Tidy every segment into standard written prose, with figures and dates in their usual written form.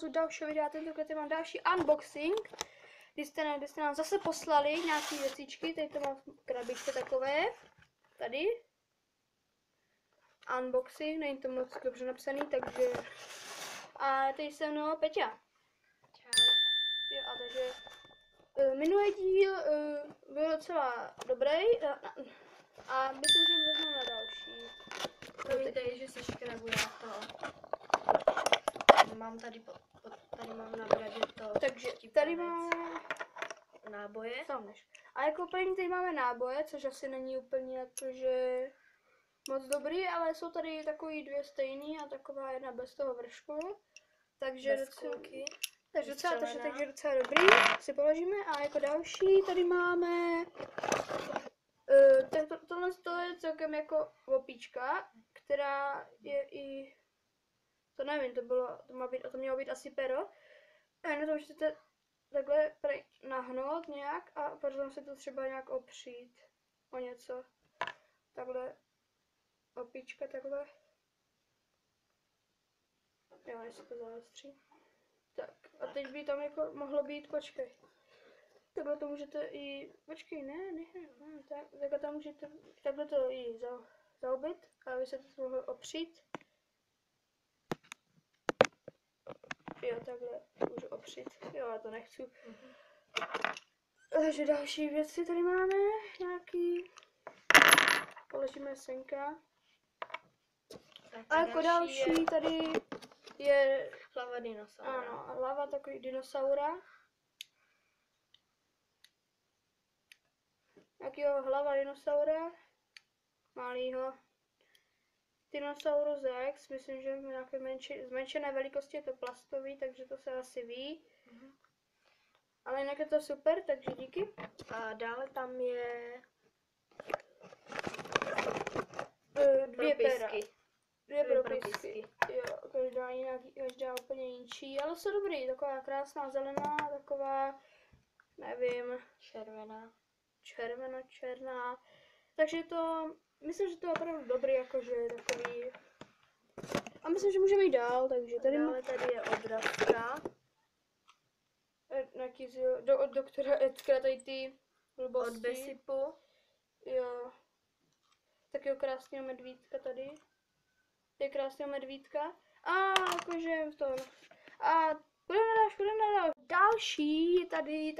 u dalšího videa. Tentokrát mám další unboxing, kdy jste nám zase poslali nějaké věcičky. Tady to mám v krabičce takové. Tady. Unboxing, není to moc dobře napsaný, takže... A tady se mnou Peťa. Čau. Jo, a takže... minulý díl byl docela dobrý a myslím, že vezmu na další. Promiňte, že se škrabuje to. Mám tady, tady mám na bradě to. Takže tady máme náboje. A jako první tady máme náboje, což asi není úplně jakože moc dobrý, ale jsou tady takový dvě stejný a taková jedna bez toho vršku. Takže docela dobrý, si položíme. A jako další tady máme tohle je celkem jako opíčka, která je i, to nevím, to mělo být asi pero. A na to můžete takhle nahnout nějak a potom se to třeba nějak opřít o něco. Takhle opíčka takhle. Jo, než se to zaostří. Tak, a teď by tam jako mohlo být, počkej. Takhle to můžete i, počkej, ne, takhle tam můžete, takhle to i zaobit, aby se to mohlo opřít. Jo, takhle můžu opřít, jo, já to nechci. Takže další věci tady máme, nějaký, položíme senka. A jako další tady je hlava dinosaura. Ano, hlava takový dinosaura. Jakýho hlava dinosaura? Malýho. Dinosaurus Rex, myslím, že v nějaké zmenšené velikosti je to plastový, takže to se asi ví. Ale jinak je to super, takže díky. A dále tam je dvě pera. Dvě propisky. Jo, každá úplně jinčí, ale jsou dobrý. Taková krásná zelená, taková, nevím, černá. Takže to, myslím, že to je opravdu dobrý, jakože takový. A myslím, že můžeme jít dál, takže tady tady je odrazka. Od doktora Edka, tady ty blbosti. Od Besipu. Jo. Takového krásného medvídka tady. Je krásného medvídka. A jakože to. A půjdeme na další. Je tady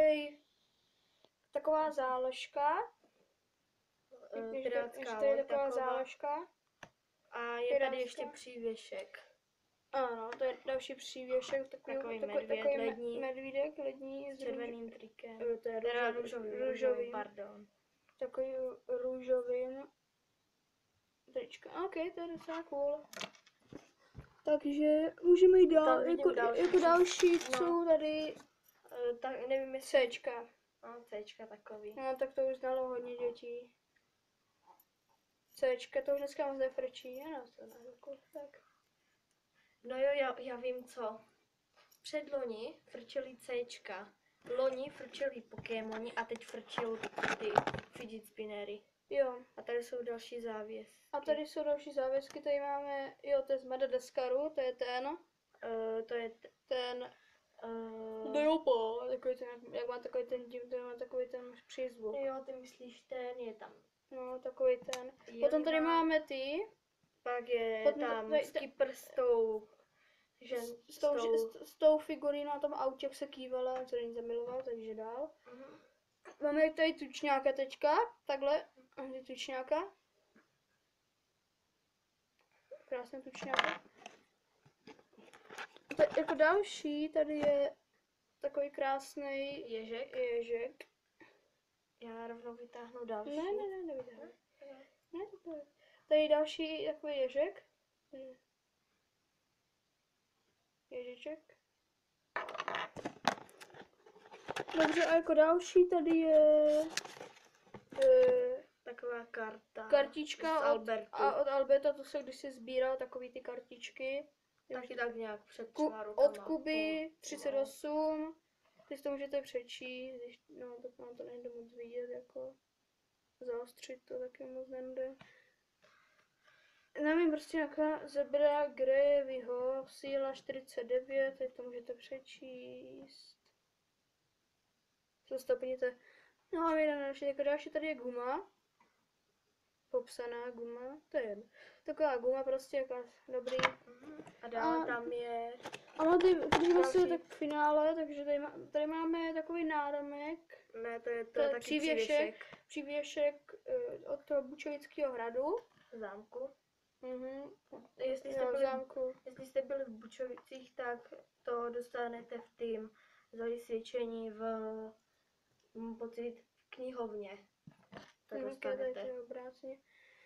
taková záložka. Pirátská to je taková záložka. A je tady ještě přívěšek. Ano, to je další přívěšek. Takový medvídek lední s červeným trikem. To je růžovým. Pardon. Takový růžovým. Trička. OK, to je docela cool. Takže můžeme jít dál. Jako další jsou tady tak nevím, jestli Cčka. No, Cčka takový. No, tak to už znalo hodně dětí. Cčka to už dneska moc nefrčí, ano, to ne, tak. No jo, já vím co. Předloni frčeli Cčka. Loni frčeli Pokémoni a teď frčou ty fidget spinnery. Jo. A tady jsou další závěsky. A tady jsou další závěsky, tady máme, jo, to je z Madagaskaru, to je ten. To je ten. Dojopo, takový ten, jak má takový ten div, to má takový ten přízvuk. Jo, ty myslíš ten, je tam. No, takový ten. Potom tady máme ty. Pak je tam Skipper s tou... S tou figurínou na tom autě, jak se kývala, co není zamiloval, takže dál. Máme tady tučňáka teďka, takhle, tučňáka. Krásný tučňáka. Jako další tady je takový krásný ježek. Já rovnou vytáhnu další. Ne, nevytáhnu. Ne, to je. Tady je další takový ježek. Ježiček. Dobře, a jako další tady je taková kartička od Alberta, to se když se sbíral takový ty kartičky. Taky tak nějak před 3 rokama. Od Kuby 38. Ty si to můžete přečíst, no tak vám to nejde moc vidět, jako zaostřit to taky moc nejde. nevím, prostě nějaká zebra Grevyho, síla 49, teď to můžete přečíst. Zastopněte. No a jako další tady je guma. Popsaná guma, to je jedno. Taková guma prostě jako dobrý. A dále tam je... Ano, když vlastně další. tak k finále, takže tady máme takový náramek. Ne, to je To je taky přívěšek. Přívěšek od toho Bučovického hradu. Zámku. Mhm. Jestli Zámku. jste byli v Bučovicích, tak to dostanete v tým za vysvědčení v pocit v knihovně. To dostanete. To je obráceně.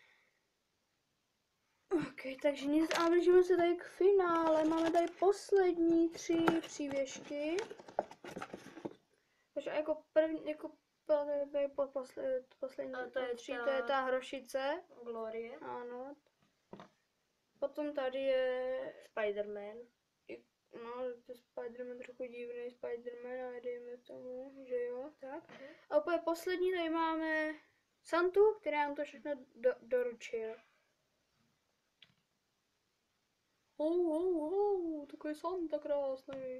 Ok, takže nic, a blížíme se tady k finále. Máme tady poslední 3 přívěšky. Takže jako první, poslední A to je 3, ta- to je ta hrošice. Glorie. Ano. Potom tady je, Spider-Man. no, to je Spider-Man, trochu divný Spider-Man, ale dejme tomu, že jo, tak. A úplně poslední tady máme Santu, který nám to všechno doručil. Takový Santa krásný.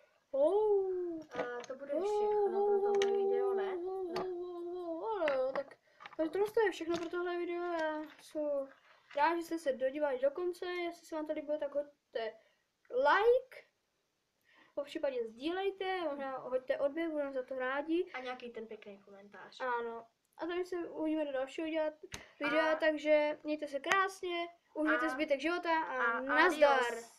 A to bude všechno pro tohle video, ne? No, tak tohle je všechno pro tohle video. Já jsem rád, že jste se dodívali do konce. Jestli se vám to líbilo, tak hoďte like. Po případě sdílejte, možná hoďte odběr, budeme za to rádi. A nějaký ten pěkný komentář. Ano. A tady se uvidíme do dalšího videa, takže mějte se krásně, užijte zbytek života a nazdar. Adios.